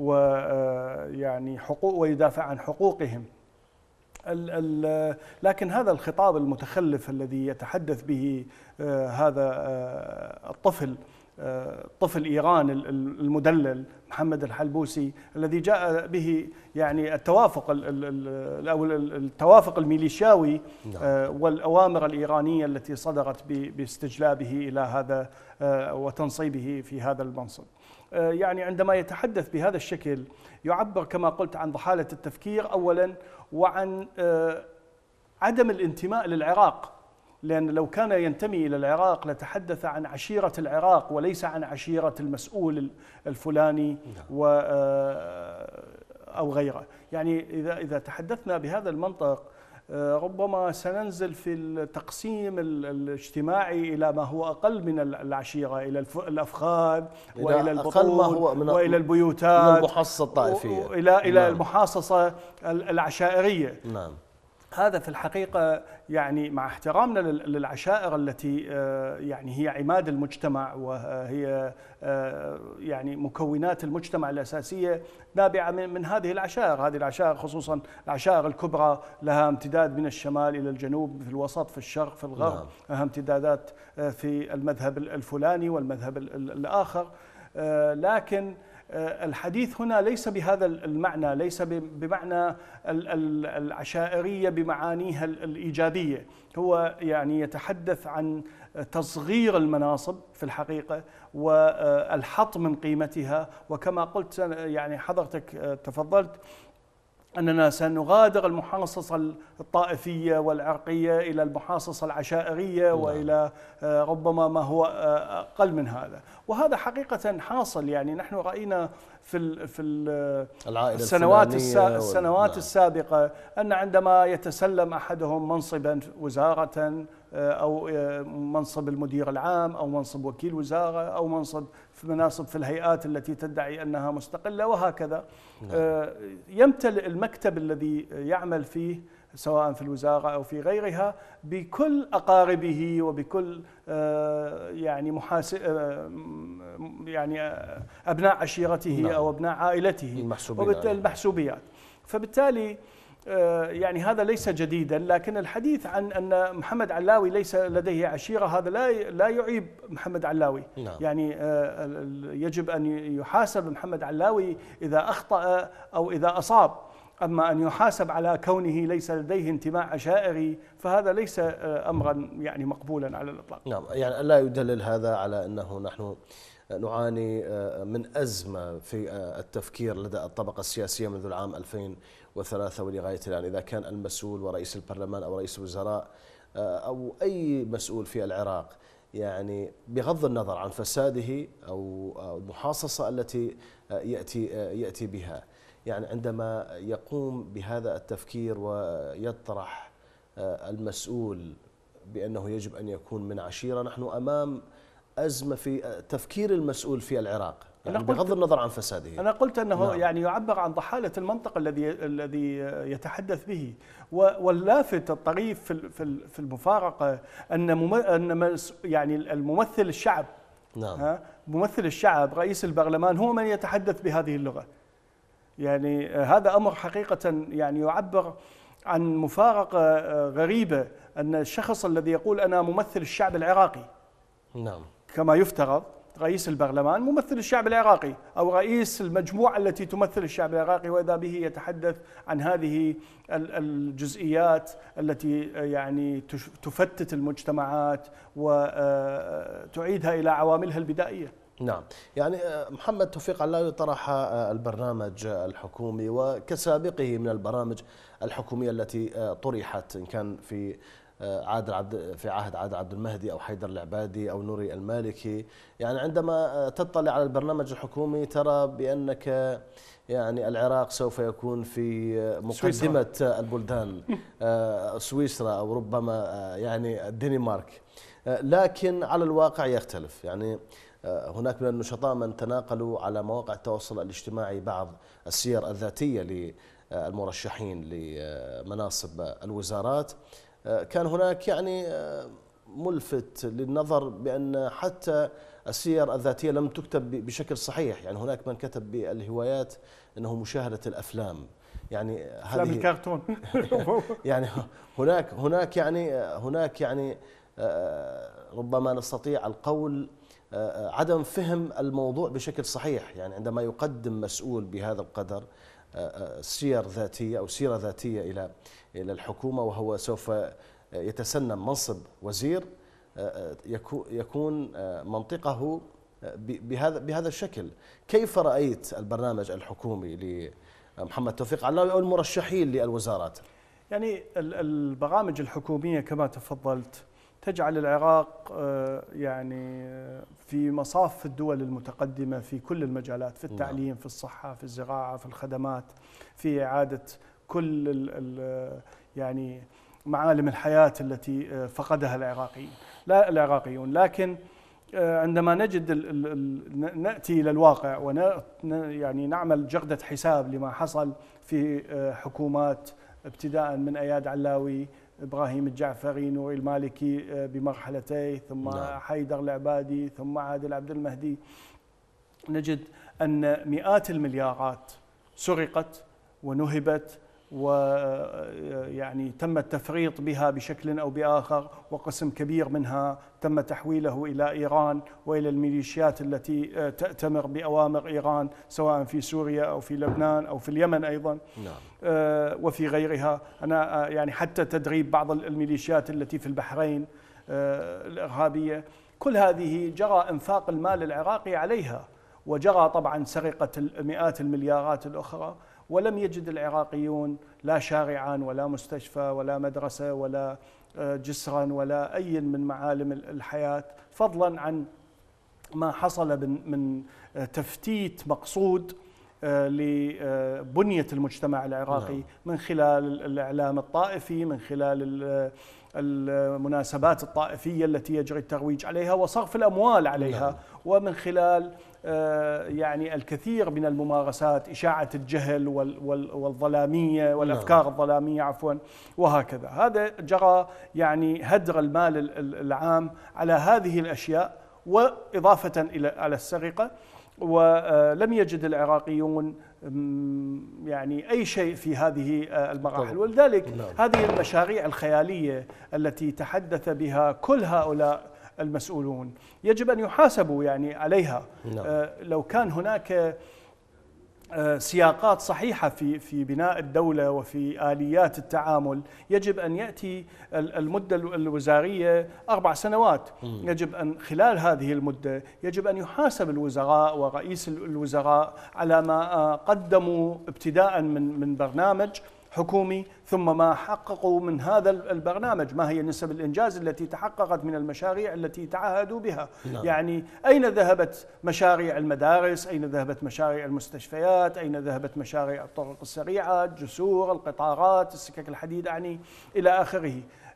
ويعني حقوق ويدافع عن حقوقهم. ال ال لكن هذا الخطاب المتخلف الذي يتحدث به هذا الطفل، طفل إيران المدلل محمد الحلبوسي، الذي جاء به يعني التوافق أو التوافق الميليشياوي والأوامر الإيرانية التي صدرت باستجلابه إلى هذا وتنصيبه في هذا المنصب. يعني عندما يتحدث بهذا الشكل يعبر كما قلت عن ضحالة التفكير أولا، وعن عدم الانتماء للعراق، لأن لو كان ينتمي إلى العراق لتحدث عن عشيرة العراق وليس عن عشيرة المسؤول الفلاني و أو غيره. يعني إذا إذا تحدثنا بهذا المنطق ربما سننزل في التقسيم الاجتماعي إلى ما هو أقل من العشيرة، إلى الأفخاذ وإلى البطون وإلى البيوتات، من المحاصصة الطائفية إلى إلى نعم. المحاصصة العشائرية. نعم. هذا في الحقيقة يعني مع احترامنا للعشائر التي يعني هي عماد المجتمع وهي يعني مكونات المجتمع الأساسية نابعة من هذه العشائر. هذه العشائر خصوصا العشائر الكبرى لها امتداد من الشمال إلى الجنوب، في الوسط، في الشرق، في الغرب. نعم. لها امتدادات في المذهب الفلاني والمذهب الآخر. لكن الحديث هنا ليس بهذا المعنى، ليس بمعنى العشائرية بمعانيها الإيجابية. هو يعني يتحدث عن تصغير المناصب في الحقيقة والحط من قيمتها. وكما قلت يعني حضرتك تفضلت أننا سنغادر المحاصصة الطائفية والعرقية إلى المحاصصة العشائرية وإلى ربما ما هو أقل من هذا. وهذا حقيقة حاصل. يعني نحن رأينا في في السنوات السنوات السابقة أن عندما يتسلم أحدهم منصبا وزارة أو منصب المدير العام أو منصب وكيل وزارة أو منصب في مناصب في الهيئات التي تدعي أنها مستقلة وهكذا، يمتلئ المكتب الذي يعمل فيه سواء في الوزارة أو في غيرها بكل أقاربه وبكل يعني محاسب يعني أبناء عشيرته. نعم. أو أبناء عائلته المحسوبيات. فبالتالي يعني هذا ليس جديدا. لكن الحديث عن أن محمد علاوي ليس لديه عشيرة هذا لا لا يعيب محمد علاوي. نعم. يعني يجب أن يحاسب محمد علاوي إذا أخطأ أو إذا أصاب. أما أن يحاسب على كونه ليس لديه انتماء عشائري فهذا ليس أمرا يعني مقبولا على الإطلاق. نعم. يعني لا يدلل هذا على أنه نحن نعاني من أزمة في التفكير لدى الطبقة السياسية منذ العام ألفين وثلاثة ولغاية الآن، إذا كان المسؤول ورئيس البرلمان أو رئيس الوزراء أو أي مسؤول في العراق، يعني بغض النظر عن فساده أو المحاصصة التي يأتي يأتي بها، يعني عندما يقوم بهذا التفكير ويطرح المسؤول بأنه يجب أن يكون من عشيرة، نحن أمام أزمة في تفكير المسؤول في العراق، يعني بغض النظر عن فساده. أنا قلت أنه نعم. يعني يعبر عن ضحالة المنطق الذي الذي يتحدث به، واللافت الطريف في في المفارقة أن أن يعني الممثل الشعب نعم. ممثل الشعب رئيس البرلمان هو من يتحدث بهذه اللغة. يعني هذا أمر حقيقة يعني يعبر عن مفارقة غريبة، أن الشخص الذي يقول أنا ممثل الشعب العراقي نعم كما يفترض رئيس البرلمان ممثل الشعب العراقي أو رئيس المجموعة التي تمثل الشعب العراقي، وإذا به يتحدث عن هذه الجزئيات التي يعني تفتت المجتمعات وتعيدها إلى عواملها البدائية. نعم، يعني محمد توفيق علاوي طرح البرنامج الحكومي وكسابقه من البرامج الحكومية التي طرحت، إن كان في عادل عبد في عهد عادل عبد المهدي أو حيدر العبادي أو نوري المالكي. يعني عندما تطلع على البرنامج الحكومي ترى بأنك يعني العراق سوف يكون في مقدمة سويسرا. البلدان سويسرا أو ربما يعني الدنمارك، لكن على الواقع يختلف. يعني هناك من النشطاء من تناقلوا على مواقع التواصل الاجتماعي بعض السير الذاتية للمرشحين لمناصب الوزارات. كان هناك يعني ملفت للنظر بأن حتى السير الذاتية لم تكتب بشكل صحيح. يعني هناك من كتب بالهوايات أنه مشاهدة الأفلام، يعني هذه الكرتون يعني هناك هناك يعني هناك يعني ربما نستطيع القول عدم فهم الموضوع بشكل صحيح. يعني عندما يقدم مسؤول بهذا القدر سير ذاتية أو سيرة ذاتية إلى إلى الحكومة وهو سوف يتسنم منصب وزير، يكون منطقه بهذا بهذا الشكل. كيف رأيت البرنامج الحكومي لمحمد توفيق علاوي أو المرشحين للوزارات؟ يعني البرامج الحكومية كما تفضلت تجعل العراق يعني في مصاف الدول المتقدمة في كل المجالات، في التعليم، في الصحة، في الزراعة، في الخدمات، في إعادة كل ال ال يعني معالم الحياة التي فقدها العراقيين لا العراقيون. لكن عندما نجد ال ال نأتي إلى الواقع ويعني نعمل جردة حساب لما حصل في حكومات ابتداء من أياد علاوي، إبراهيم الجعفري، نوري المالكي بمرحلتيه، ثم نعم. حيدر العبادي، ثم عادل عبد المهدي، نجد أن مئات المليارات سرقت ونهبت ويعني تم التفريط بها بشكل أو بآخر، وقسم كبير منها تم تحويله إلى إيران وإلى الميليشيات التي تأتمر بأوامر إيران سواء في سوريا أو في لبنان أو في اليمن أيضا نعم. وفي غيرها. أنا يعني حتى تدريب بعض الميليشيات التي في البحرين الإرهابية، كل هذه جرى إنفاق المال العراقي عليها، وجرى طبعا سرقة المئات المليارات الأخرى، ولم يجد العراقيون لا شارعا ولا مستشفى ولا مدرسة ولا جسرا ولا أي من معالم الحياة، فضلا عن ما حصل من تفتيت مقصود لبنية المجتمع العراقي من خلال الإعلام الطائفي، من خلال المناسبات الطائفية التي يجري الترويج عليها وصرف الأموال عليها، ومن خلال يعني الكثير من الممارسات، إشاعة الجهل والظلامية والأفكار الظلامية عفوا، وهكذا. هذا جرى يعني هدر المال العام على هذه الأشياء، وإضافة إلى على السرقة. ولم يجد العراقيون يعني أي شيء في هذه المراحل، ولذلك هذه المشاريع الخيالية التي تحدث بها كل هؤلاء المسؤولون يجب أن يحاسبوا يعني عليها. لو كان هناك سياقات صحيحة في في بناء الدولة وفي آليات التعامل، يجب أن يأتي المدة الوزارية أربع سنوات. يجب أن خلال هذه المدة يجب أن يحاسب الوزراء ورئيس الوزراء على ما قدموا ابتداء من من برنامج حكومي، ثم ما حققوا من هذا البرنامج، ما هي نسب الإنجاز التي تحققت من المشاريع التي تعهدوا بها. نعم. يعني أين ذهبت مشاريع المدارس، أين ذهبت مشاريع المستشفيات، أين ذهبت مشاريع الطرق السريعة، الجسور، القطارات، السكك الحديد، يعني إلى آخره.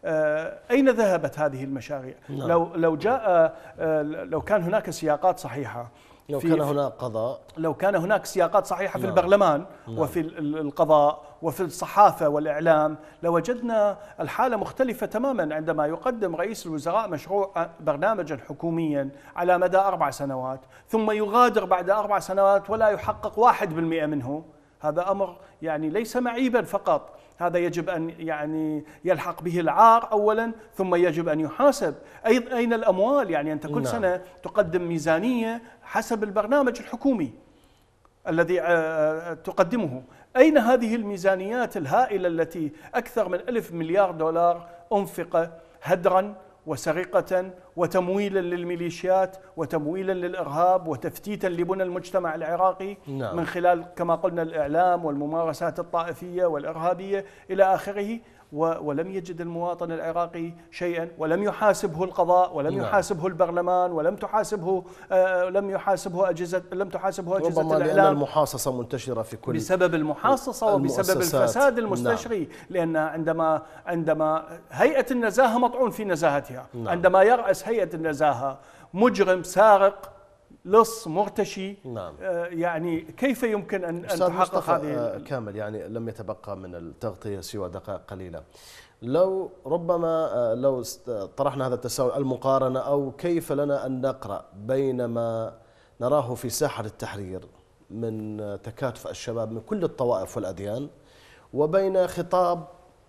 أين ذهبت هذه المشاريع؟ نعم. لو لو جاء لو كان هناك سياقات صحيحة، لو كان هناك قضاء، لو كان هناك سياقات صحيحة في نعم. البرلمان نعم. وفي القضاء وفي الصحافة والإعلام، لوجدنا الحالة مختلفة تماما. عندما يقدم رئيس الوزراء مشروع برنامجا حكوميا على مدى أربع سنوات ثم يغادر بعد أربع سنوات ولا يحقق واحد بالمئة منه، هذا أمر يعني ليس معيبا فقط، هذا يجب أن يعني يلحق به العار أولا، ثم يجب أن يحاسب. أين الأموال؟ يعني أنت كل نعم. سنة تقدم ميزانية حسب البرنامج الحكومي الذي تقدمه. أين هذه الميزانيات الهائلة التي أكثر من ألف مليار دولار أنفق هدرا وسرقة وتمويلا للميليشيات وتمويلا للإرهاب وتفتيتا لبنى المجتمع العراقي نعم. من خلال كما قلنا الإعلام والممارسات الطائفية والإرهابية إلى آخره، ولم يجد المواطن العراقي شيئا، ولم يحاسبه القضاء، ولم نعم. يحاسبه البرلمان، ولم تحاسبه آه لم يحاسبه أجهزة لم تحاسبه أجهزة ربما الإعلام. لأن المحاصصة منتشرة في كل بسبب المحاصصة وبسبب الفساد المستشري نعم. لأن عندما عندما هيئة النزاهة مطعون في نزاهتها نعم. عندما يرأس هيئة النزاهة مجرم سارق لص مرتشي نعم. آه يعني كيف يمكن أن, أن تحقق هذه آه كامل؟ يعني لم يتبقى من التغطية سوى دقائق قليلة. لو ربما آه لو طرحنا هذا التساؤل، المقارنة أو كيف لنا أن نقرأ بين ما نراه في ساحة التحرير من تكاتف الشباب من كل الطوائف والأديان وبين خطاب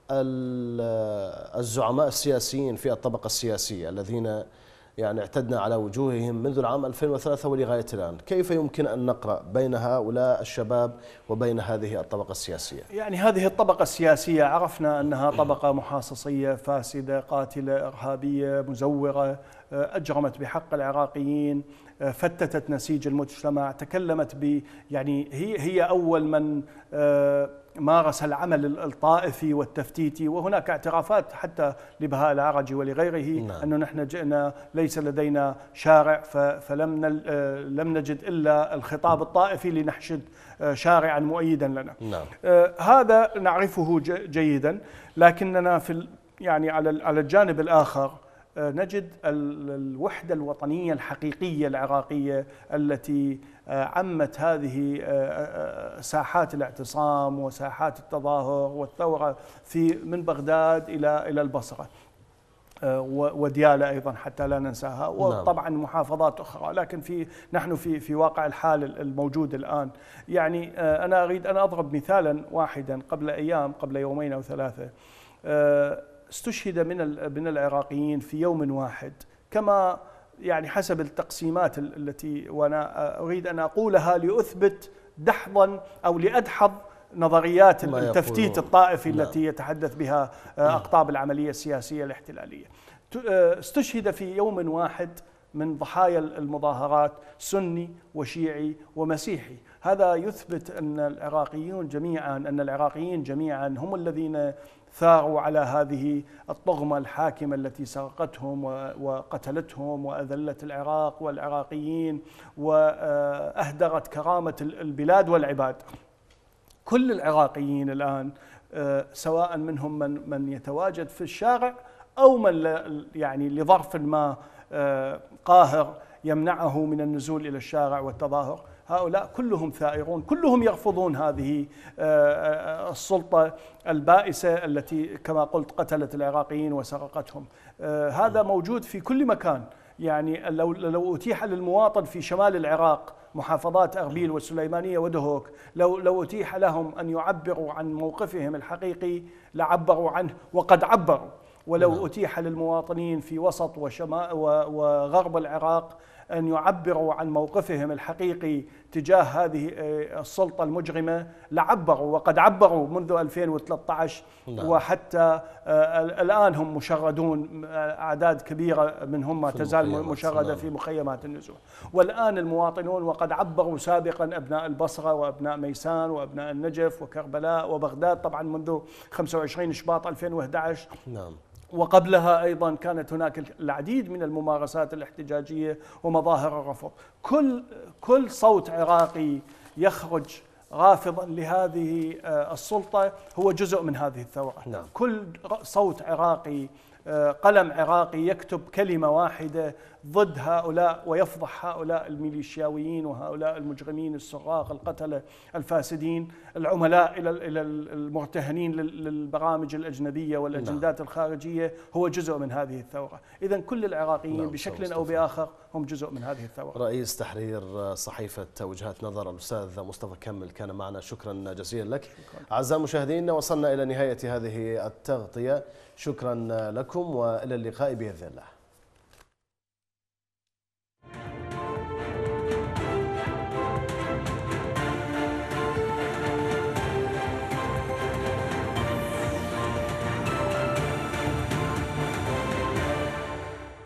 الزعماء السياسيين في الطبقة السياسية الذين يعني اعتدنا على وجوههم منذ العام ألفين وثلاثة ولغاية الآن، كيف يمكن أن نقرأ بين هؤلاء الشباب وبين هذه الطبقة السياسية؟ يعني هذه الطبقة السياسية عرفنا أنها طبقة محاصصية فاسدة قاتلة إرهابية مزورة، أجرمت بحق العراقيين، فتتت نسيج المجتمع، تكلمت ب يعني هي هي أول من مارس العمل الطائفي والتفتيتي، وهناك اعترافات حتى لبهاء العرجي ولغيره نعم. أنه نحن جئنا ليس لدينا شارع فلم لم نجد إلا الخطاب الطائفي لنحشد شارعا مؤيدا لنا نعم. هذا نعرفه جيدا، لكننا في يعني على على الجانب الآخر نجد الوحدة الوطنية الحقيقية العراقية التي عمت هذه ساحات الاعتصام وساحات التظاهر والثورة في من بغداد إلى إلى البصرة وديالى أيضا حتى لا ننساها، وطبعا محافظات أخرى. لكن في نحن في في واقع الحال الموجود الآن، يعني أنا أريد أن أضرب مثالا واحدا. قبل أيام قبل يومين أو ثلاثة استشهد من من العراقيين في يوم واحد، كما يعني حسب التقسيمات التي وانا اريد ان اقولها لأثبت دحضا او لأدحض نظريات التفتيت الطائفي لا. التي يتحدث بها اقطاب العمليه السياسيه الاحتلاليه. استشهد في يوم واحد من ضحايا المظاهرات سني وشيعي ومسيحي. هذا يثبت ان العراقيون جميعا ان العراقيين جميعا هم الذين ثاروا على هذه الطغمة الحاكمة التي سرقتهم وقتلتهم وأذلت العراق والعراقيين وأهدرت كرامة البلاد والعباد. كل العراقيين الآن سواء منهم من من يتواجد في الشارع أو من يعني لظرف ما قاهر يمنعه من النزول إلى الشارع والتظاهر، هؤلاء كلهم ثائرون، كلهم يرفضون هذه السلطة البائسة التي كما قلت قتلت العراقيين وسرقتهم. هذا موجود في كل مكان. يعني لو لو أتيح للمواطن في شمال العراق محافظات أربيل والسليمانية ودهوك، لو لو أتيح لهم أن يعبروا عن موقفهم الحقيقي لعبروا عنه وقد عبروا. ولو أتيح للمواطنين في وسط وشمال وغرب العراق أن يعبروا عن موقفهم الحقيقي تجاه هذه السلطة المجرمة لعبروا، وقد عبروا منذ ألفين وثلاثة عشر نعم. وحتى الآن هم مشردون، أعداد كبيرة منهم ما تزال مشردة في مخيمات النزوح. والآن المواطنون وقد عبروا سابقا، أبناء البصرة وأبناء ميسان وأبناء النجف وكربلاء وبغداد طبعا منذ خمسة وعشرين شباط ألفين وأحد عشر نعم. وقبلها أيضا كانت هناك العديد من الممارسات الاحتجاجية ومظاهر الرفض. كل كل صوت عراقي يخرج رافضا لهذه السلطة هو جزء من هذه الثورة نعم. كل صوت عراقي، قلم عراقي يكتب كلمة واحدة ضد هؤلاء ويفضح هؤلاء الميليشياويين وهؤلاء المجرمين السراق القتلة الفاسدين العملاء إلى إلى المرتهنين للبرامج الأجنبية والأجندات نعم. الخارجية، هو جزء من هذه الثورة. إذا كل العراقيين نعم. بشكل أو بآخر هم جزء من هذه الثورة. رئيس تحرير صحيفة وجهات نظر الأستاذ مصطفى كمل كان معنا، شكرا جزيلا لك. أعزائي المشاهدين، وصلنا إلى نهاية هذه التغطية، شكرا لكم وإلى اللقاء بإذن الله.